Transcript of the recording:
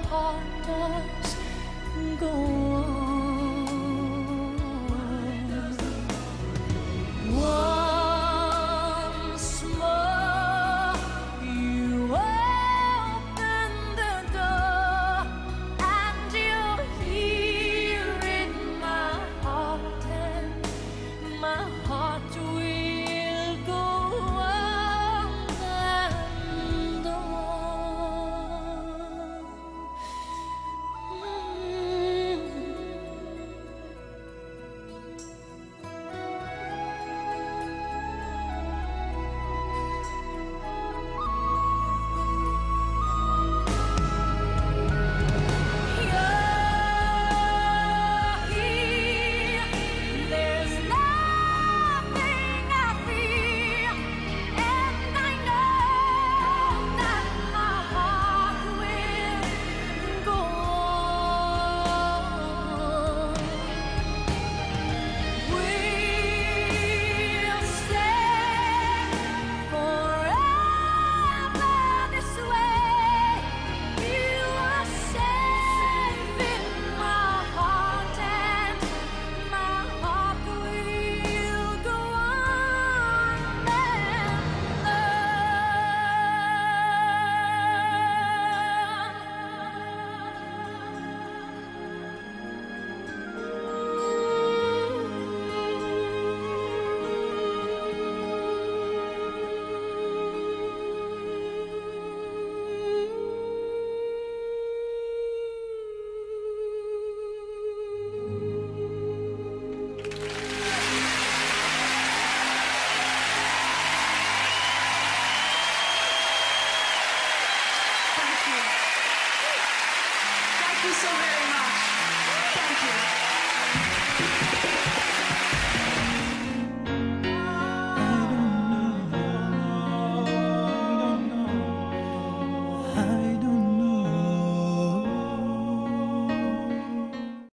heart does go on. Once more, you open the door, and you're here in my heart, and my heart will go on and there's nothing I feel, and I know that my heart will go on. We'll stay forever this way. You are safe in my heart, and my heart will go on Thank you so very much. Thank you.